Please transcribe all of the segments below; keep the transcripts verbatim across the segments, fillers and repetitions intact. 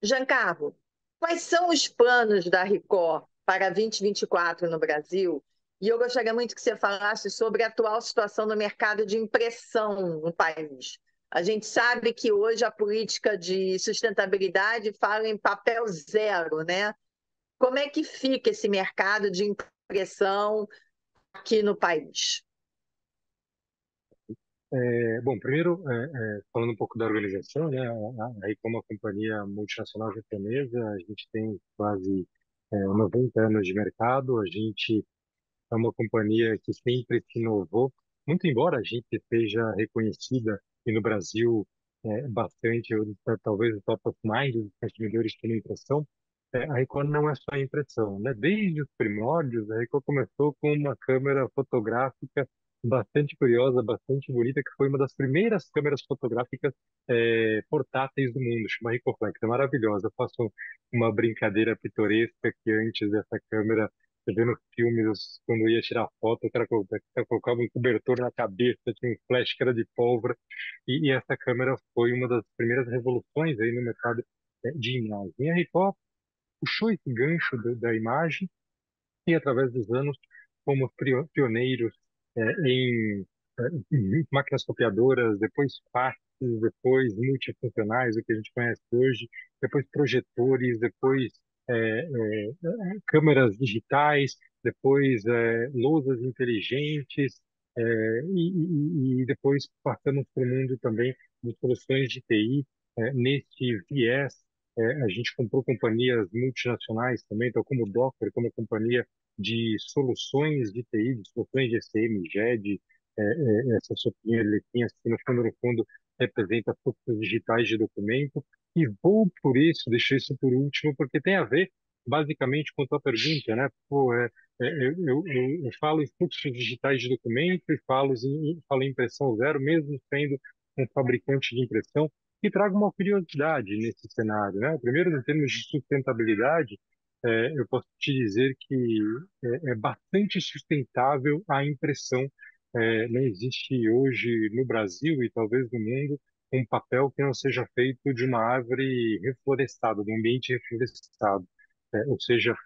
Giancarlo, quais são os planos da Record para vinte e vinte e quatro no Brasil? E eu gostaria muito que você falasse sobre a atual situação no mercado de impressão no país. A gente sabe que hoje a política de sustentabilidade fala em papel zero, né? Como é que fica esse mercado de impressão aqui no país? É, bom, primeiro, é, é, falando um pouco da organização, né, a- a- aí como a companhia multinacional japonesa, a gente tem quase é, noventa anos de mercado, a gente é uma companhia que sempre se inovou, muito embora a gente seja reconhecida e no Brasil é, bastante, eu, talvez o top of mind dos consumidores pela impressão, é, a Record não é só a impressão, né? Desde os primórdios, a Record começou com uma câmera fotográfica bastante curiosa, bastante bonita, que foi uma das primeiras câmeras fotográficas é, portáteis do mundo, chama Recoflex, é maravilhosa. Eu faço uma brincadeira pitoresca que antes dessa câmera, eu vendo filmes, quando eu ia tirar foto, o cara colocava colocava um cobertor na cabeça, tinha um flash que era de pólvora, e, e essa câmera foi uma das primeiras revoluções aí no mercado é, de imagem. E a Record puxou esse gancho do- da imagem e, através dos anos, fomos prio- pioneiros é, em, é, em máquinas copiadoras, depois faxes, depois multifuncionais, o que a gente conhece hoje, depois projetores, depois é, é, é, câmeras digitais, depois é, lousas inteligentes, é, e, e- e depois passamos para o mundo também de soluções de T I, é, nesse viés. É, a gente comprou companhias multinacionais também, então como Docker, como companhia de soluções de T I, de soluções de E C M, G E D, é, é, essa sopinha de letrinhas que no fundo, no fundo representa fluxos digitais de documento. E vou por isso, deixei isso por último, porque tem a ver basicamente com a tua pergunta, né? Pô, é, é, eu, eu, eu, eu falo em fluxos digitais de documento e falo em, falo em impressão zero, mesmo sendo um fabricante de impressão, e trago uma curiosidade nesse cenário, né? Primeiro, em termos de sustentabilidade, é, eu posso te dizer que é, é bastante sustentável a impressão. É, não existe hoje no Brasil e talvez no mundo um papel que não seja feito de uma árvore reflorestada, de um ambiente reflorestado. É, ou seja,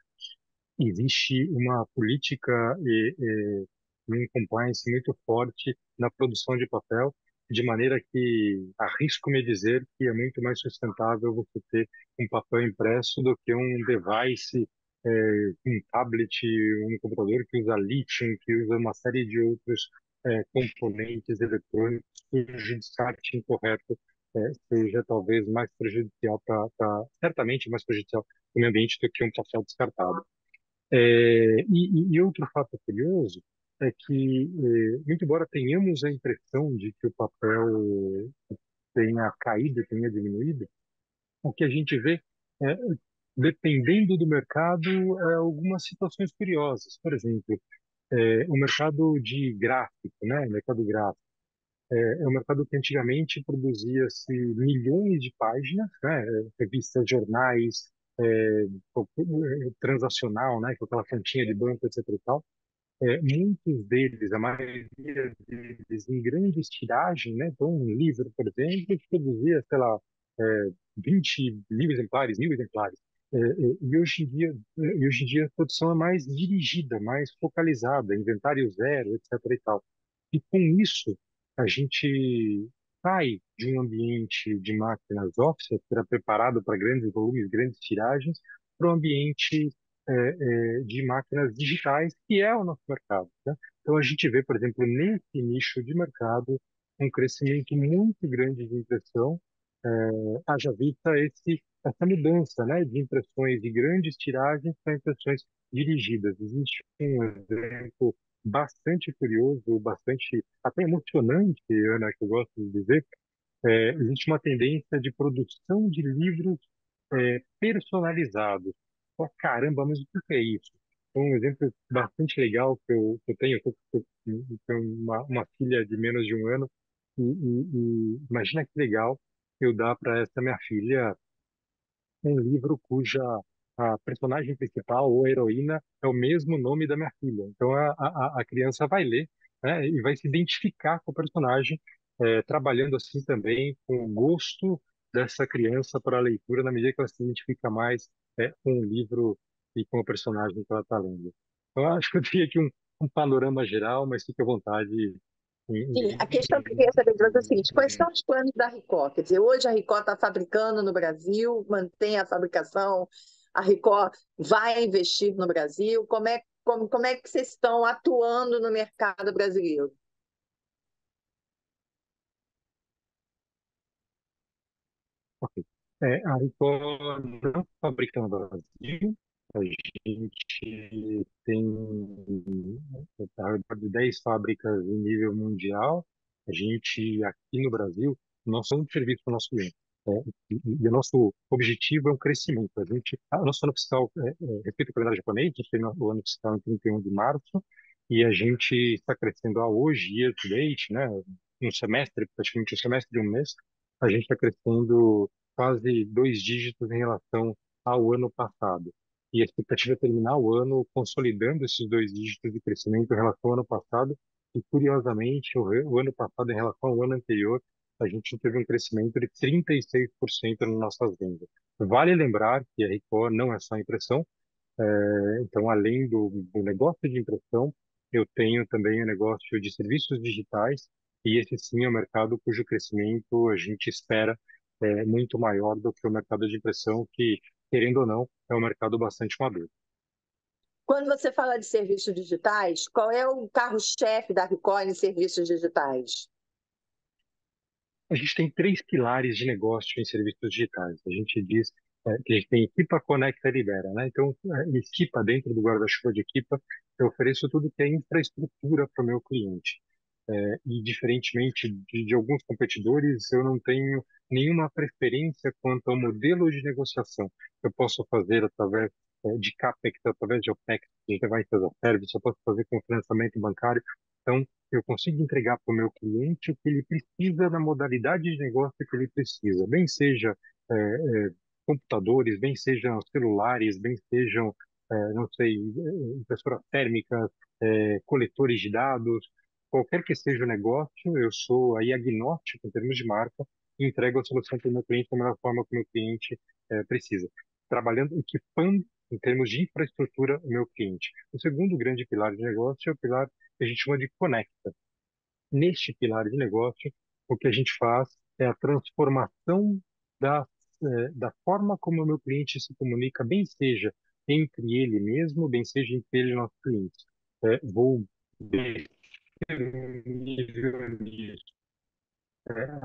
existe uma política e, e um compliance muito forte na produção de papel, de maneira que arrisco-me a dizer que é muito mais sustentável você ter um papel impresso do que um device, é, um tablet, um computador que usa lítio, que usa uma série de outros é, componentes eletrônicos, cujo descarte incorreto é, seja talvez mais prejudicial para, certamente mais prejudicial para o meio ambiente do que um papel descartado. É, e, e outro fato curioso é que, é, muito embora tenhamos a impressão de que o papel tenha caído, tenha diminuído, o que a gente vê é, dependendo do mercado, é, algumas situações curiosas. Por exemplo, é, o mercado de gráfico, né? O mercado gráfico. É, é um mercado que antigamente produzia-se milhões de páginas, né? Revistas, jornais, é, transacional, né? Com aquela fontinha de banco, etc e tal. É, muitos deles, a maioria deles, em grandes tiragens, né? Então, um livro, por exemplo, que produzia, sei lá, é, vinte mil exemplares, mil exemplares. É, é, e hoje em dia, e hoje em dia a produção é mais dirigida, mais focalizada, inventário zero, etc e tal. E com isso, a gente sai de um ambiente de máquinas offset, que era preparado para grandes volumes, grandes tiragens, para um ambiente é, é, de máquinas digitais, que é o nosso mercado, né? Então, a gente vê, por exemplo, nesse nicho de mercado, um crescimento muito grande de impressão, é, haja vista esse, essa mudança, né, de impressões de grandes tiragens para impressões dirigidas. Existe um exemplo bastante curioso, bastante até emocionante, Ana, que eu gosto de dizer. É, existe uma tendência de produção de livros é, personalizados. Oh, caramba, mas o que que é isso? Então, um exemplo bastante legal que eu, que eu tenho, eu, eu, eu tenho uma, uma filha de menos de um ano, e, e- e imagina que legal eu dar para essa minha filha um livro cuja a personagem principal ou heroína é o mesmo nome da minha filha. Então a, a, a criança vai ler, né, e vai se identificar com o personagem, é, trabalhando assim também com o gosto dessa criança para a leitura na medida que ela se identifica mais é, com o livro e com o personagem que ela está lendo. Então, eu acho que eu tenho aqui um, um panorama geral, mas fique à vontade. em- Sim, a em- questão que eu queria saber de você é o seguinte: quais são os planos da Record? Quer dizer, hoje a Record está fabricando no Brasil, mantém a fabricação, a Record vai investir no Brasil. Como é, como, como é que vocês estão atuando no mercado brasileiro? Ok. É, a Record não fabrica no Brasil. A gente tem ao redor de dez fábricas em nível mundial. A gente, aqui no Brasil, nós somos um serviço para o nosso cliente. É, e, e o nosso objetivo é um crescimento. A gente, a nosso ano fiscal, é, é, respeito o calendário japonês, a gente tem o ano fiscal em trinta e um de março, e a gente está crescendo a hoje, year to date, né? Um semestre, praticamente um semestre de um mês, a gente está crescendo quase dois dígitos em relação ao ano passado. E a expectativa é terminar o ano consolidando esses dois dígitos de crescimento em relação ao ano passado. E, curiosamente, o, re- o ano passado, em relação ao ano anterior, a gente teve um crescimento de trinta e seis por cento nas nossas vendas. Vale lembrar que a Record não é só impressão, eh, então, além do, do negócio de impressão, eu tenho também o negócio de serviços digitais, e esse sim é um mercado cujo crescimento a gente espera é muito maior do que o mercado de impressão, que, querendo ou não, é um mercado bastante maduro. Quando você fala de serviços digitais, qual é o carro-chefe da Record em serviços digitais? A gente tem três pilares de negócio em serviços digitais. A gente diz é, que a gente tem equipa, conecta e libera, né? Então, é, equipa, dentro do guarda-chuva de equipa, eu ofereço tudo que é infraestrutura para o meu cliente. É, e, diferentemente de, de alguns competidores, eu não tenho nenhuma preferência quanto ao modelo de negociação. Eu posso fazer através é, de CAPEX, através de OPEX, de Device as a Service, eu posso fazer com financiamento bancário. Então, eu consigo entregar para o meu cliente o que ele precisa na modalidade de negócio que ele precisa, bem seja é, é, computadores, bem sejam celulares, bem sejam, é, não sei, é, impressoras térmicas, é, coletores de dados, qualquer que seja o negócio, eu sou aí agnóstico em termos de marca e entrego a solução para o meu cliente da melhor forma que o meu cliente é, precisa, trabalhando, equipando em termos de infraestrutura o meu cliente. O segundo grande pilar de negócio é o pilar que a gente chama de conecta. Neste pilar de negócio, o que a gente faz é a transformação da, eh, da forma como o meu cliente se comunica, bem seja entre ele mesmo, bem seja entre ele e nossos clientes. Eh, vou descer um nível nisso. Eh,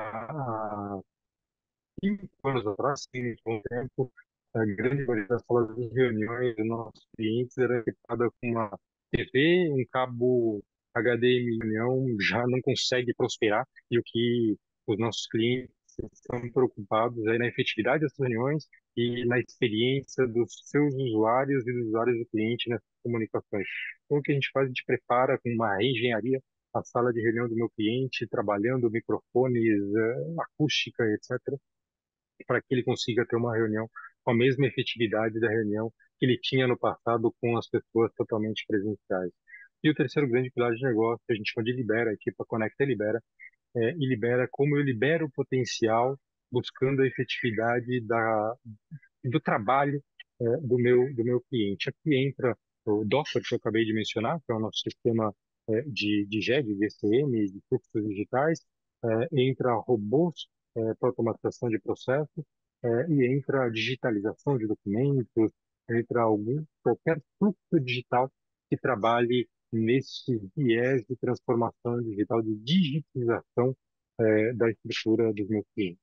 a, cinco anos atrás, sim, com o tempo, a grande maioria das salas de reuniões dos nossos clientes era equipada com uma T V, um cabo H D M I, reunião já não consegue prosperar, e o que os nossos clientes estão preocupados é na efetividade das reuniões e na experiência dos seus usuários e dos usuários do cliente nessas comunicações. Então, o que a gente faz, a gente prepara com uma reengenharia a sala de reunião do meu cliente, trabalhando microfones, eh, acústica, etcétera, para que ele consiga ter uma reunião com a mesma efetividade da reunião que ele tinha no passado com as pessoas totalmente presenciais. E o terceiro grande pilar de negócio, que a gente chama de libera, a equipa Conecta e Libera, é, e libera como eu libero o potencial buscando a efetividade da, do trabalho é, do meu do meu cliente. Aqui entra o Docker, que eu acabei de mencionar, que é o nosso sistema é, de, de G E D, de V C M, de fluxos digitais, é, entra robôs é, para automatização de processos, é, e entra a digitalização de documentos, entra algum qualquer fluxo digital que trabalhe nesse viés de transformação digital, de digitalização é, da estrutura dos meus clientes.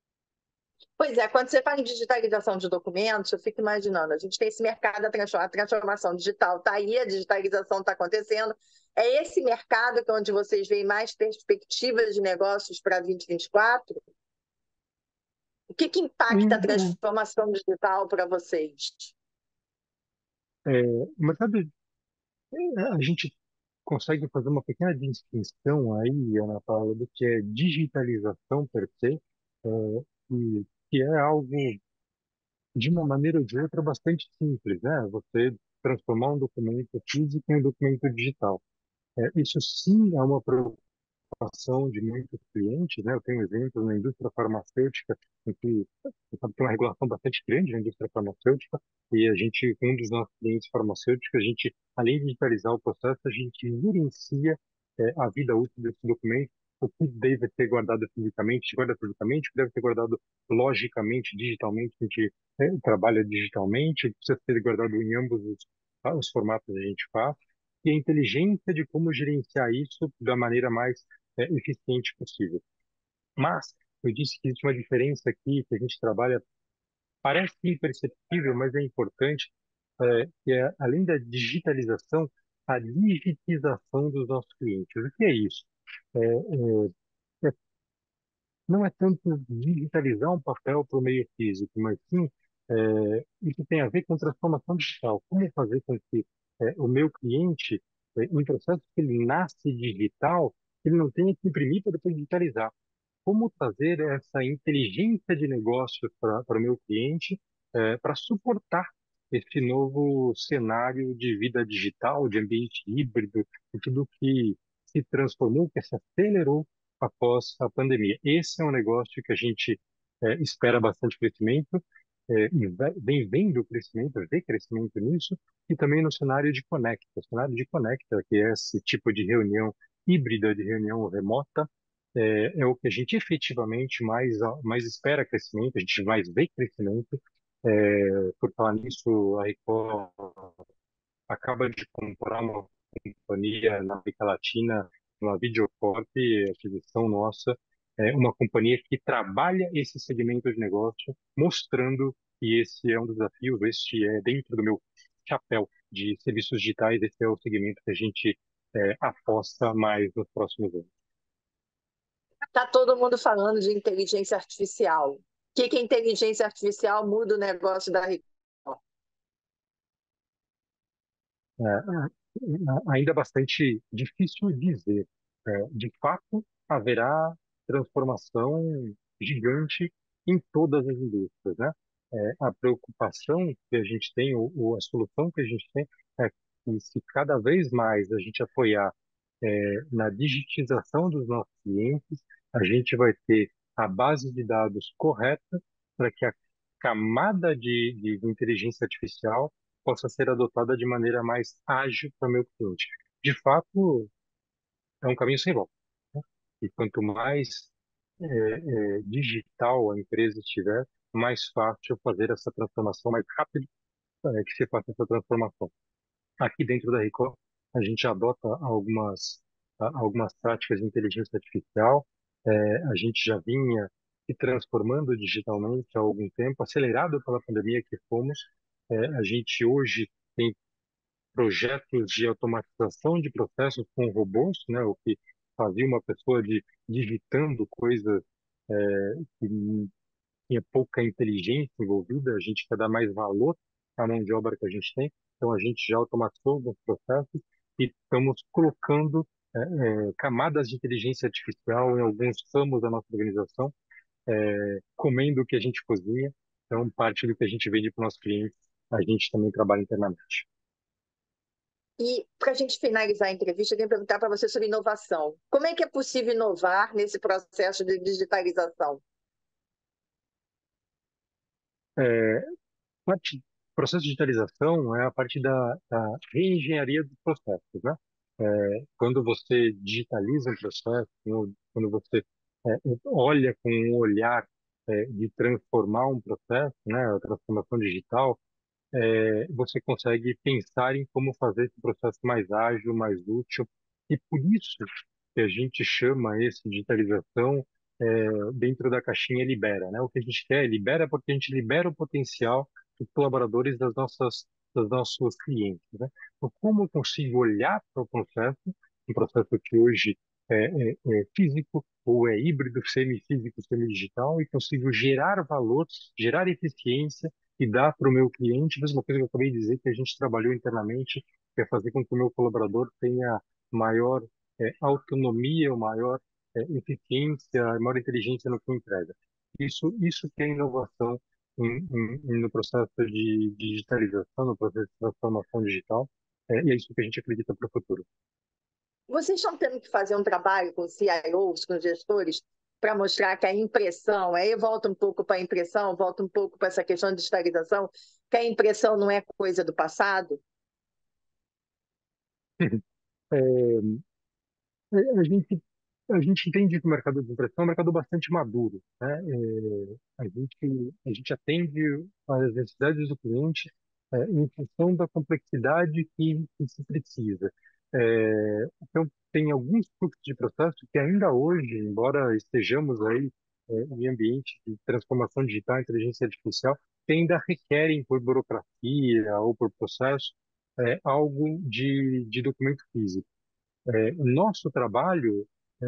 Pois é, quando você fala em digitalização de documentos, eu fico imaginando, a gente tem esse mercado da transforma- a transformação digital, está aí, a digitalização está acontecendo. É esse mercado que é onde vocês veem mais perspectivas de negócios para dois mil e vinte e quatro? O que que impacta a Um, transformação digital para vocês? é, o mercado, é, a gente consegue fazer uma pequena distinção aí, Ana Paula, do que é digitalização per se, é, e que é algo, de uma maneira ou de outra, bastante simples, né? Você transformar um documento físico em um documento digital. É, isso sim é uma preocupação preocupação de muitos clientes, né? Eu tenho um exemplo na indústria farmacêutica, em que você sabe que tem uma regulação bastante grande na indústria farmacêutica, e a gente, com um dos nossos clientes farmacêuticos, a gente, além de digitalizar o processo, a gente gerencia eh, a vida útil desse documento, o que deve ser guardado fisicamente, guarda fisicamente, o que deve ser guardado logicamente, digitalmente, a gente eh, trabalha digitalmente, precisa ser guardado em ambos os, ah, os formatos que a gente faz, e a inteligência de como gerenciar isso da maneira mais é, eficiente possível. Mas eu disse que existe uma diferença aqui, que a gente trabalha, parece imperceptível, mas é importante, é, que é, além da digitalização, a digitização dos nossos clientes. O que é isso? É, é, é- não é tanto digitalizar um papel para o meio físico, mas sim, é, isso tem a ver com transformação digital. Como fazer com que é, o meu cliente, é, em processo que ele nasce digital, ele não tenha que imprimir para depois digitalizar. Como trazer essa inteligência de negócio para para o meu cliente, para suportar esse novo cenário de vida digital, de ambiente híbrido, de tudo que se transformou, que se acelerou após a pandemia. Esse é um negócio que a gente eh, espera bastante crescimento, eh, e vai- vem vendo crescimento, vê crescimento nisso, e também no cenário de Conecta. O cenário de Conecta, que é esse tipo de reunião híbrida, de reunião remota, é, é o que a gente efetivamente mais, mais espera crescimento, a gente mais vê crescimento. É, por falar nisso, a Record acaba de comprar uma companhia na América Latina, uma Videocorp, aquisição nossa, é uma companhia que trabalha esse segmento de negócio, mostrando que esse é um dos desafios, este é dentro do meu chapéu de serviços digitais, esse é o segmento que a gente é, aposta mais nos próximos anos. Está todo mundo falando de inteligência artificial. O que, que a inteligência artificial muda o negócio da Record? É, é, ainda bastante difícil dizer. É, de fato, haverá transformação gigante em todas as indústrias, né? É, a preocupação que a gente tem, ou, ou a solução que a gente tem, é que se cada vez mais a gente apoiar é, na digitização dos nossos clientes, a gente vai ter a base de dados correta para que a camada de, de inteligência artificial possa ser adotada de maneira mais ágil para o meu cliente. De fato, é um caminho sem volta, né? E quanto mais é, é, digital a empresa estiver, mais fácil fazer essa transformação, mais rápido é, que se faça essa transformação. Aqui dentro da Record, a gente adota algumas, a- algumas práticas de inteligência artificial. É, a gente já vinha se transformando digitalmente há algum tempo, acelerado pela pandemia que fomos. É, a gente hoje tem projetos de automatização de processos com robôs, né, o que fazia uma pessoa de digitando coisas é, que tinha pouca inteligência envolvida, a gente quer dar mais valor à mão de obra que a gente tem, então a gente já automatizou alguns processos e estamos colocando é, é, camadas de inteligência artificial em alguns ramos da nossa organização, é, comendo o que a gente cozinha, então parte do que a gente vende para os nossos clientes, a gente também trabalha internamente. E para a gente finalizar a entrevista, eu queria perguntar para você sobre inovação. Como é que é possível inovar nesse processo de digitalização? É, parte, processo de digitalização é a parte da, da reengenharia dos processos, né? É, quando você digitaliza um processo, quando quando você é, olha com um olhar é, de transformar um processo, né, a transformação digital, é, você consegue pensar em como fazer esse processo mais ágil, mais útil. E por isso que a gente chama esse de digitalização é, dentro da caixinha libera, né? O que a gente quer é libera porque a gente libera o potencial dos colaboradores das nossas dos nossos clientes, né? Então, como eu consigo olhar para o processo, um processo que hoje é, é, é físico ou é híbrido, semifísico, semidigital, e consigo gerar valor, gerar eficiência e dar para o meu cliente, mesma coisa que eu acabei de dizer, que a gente trabalhou internamente, que é fazer com que o meu colaborador tenha maior eh, autonomia, maior eh, eficiência, maior inteligência no que entrega. Isso, isso que é inovação em- em- no processo de digitalização, no processo de transformação digital, eh, e é isso que a gente acredita para o futuro. Vocês estão tendo que fazer um trabalho com C I Os, com gestores, para mostrar que a impressão, aí volta um pouco para a impressão, volta um pouco para essa questão de digitalização, que a impressão não é coisa do passado? É, a gente a gente entende que o mercado de impressão é um mercado bastante maduro, né? É, a gente a gente atende às necessidades do cliente é, em função da complexidade que, que se precisa. É, então tem alguns fluxos de processo que ainda hoje, embora estejamos aí é, em ambiente de transformação digital, inteligência artificial, que ainda requerem por burocracia ou por processo é, algo de, de documento físico. É, o nosso trabalho é,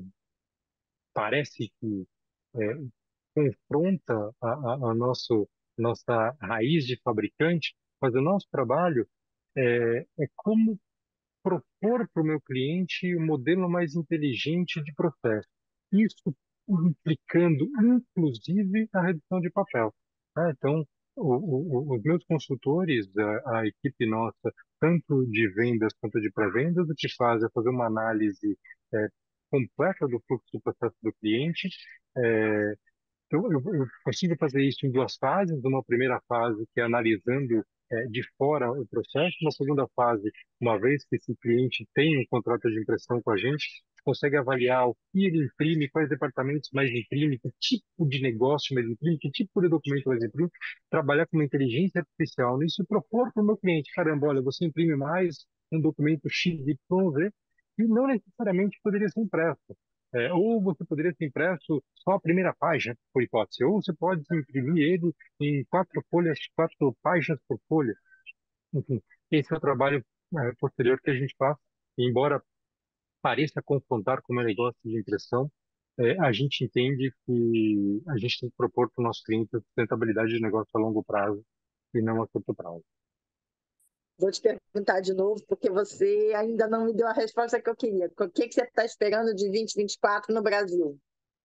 parece que é, confronta a, a, a nosso, nossa raiz de fabricante, mas o nosso trabalho é, é como propor para o meu cliente um modelo mais inteligente de processo. Isso implicando, inclusive, a redução de papel. Né? Então, o- o- os meus consultores, a, a equipe nossa, tanto de vendas quanto de pré-vendas, o que faz é fazer uma análise é, completa do fluxo do processo do cliente, é, eu, eu, eu consigo fazer isso em duas fases. Uma primeira fase, que é analisando eh, de fora o processo. Uma segunda fase, uma vez que esse cliente tem um contrato de impressão com a gente, consegue avaliar o que ele imprime, quais departamentos mais imprime, que tipo de negócio mais imprime, que tipo de documento mais imprime, trabalhar com uma inteligência artificial nisso e propor para o meu cliente, caramba, olha, você imprime mais um documento X, Y, Z, e não necessariamente poderia ser impresso. É, ou você poderia ter impresso só a primeira página, por hipótese, ou você pode imprimir ele em quatro folhas, quatro páginas por folha. Enfim, esse é o trabalho é, posterior que a gente faz. E embora pareça confrontar com o meu negócio de impressão, é, a gente entende que a gente tem que propor para o nosso cliente sustentabilidade de negócio a longo prazo e não a curto prazo. Vou te perguntar de novo, porque você ainda não me deu a resposta que eu queria. O que, que você está esperando de dois mil e vinte e quatro no Brasil?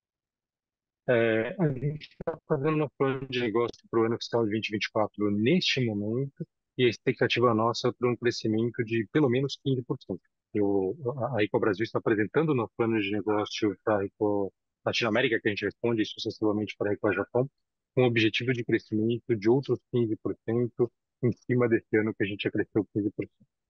É, a gente está fazendo uma plano de negócio para o ano fiscal de dois mil e vinte e quatro neste momento, e a expectativa nossa é para um crescimento de pelo menos quinze por cento. Eu, a a Rico Brasil está apresentando no plano de negócio para a Rico Latinoamérica, que a gente responde sucessivamente para a Rico Japão, com o objetivo de crescimento de outros quinze por cento em cima desse ano que a gente já cresceu quinze por cento.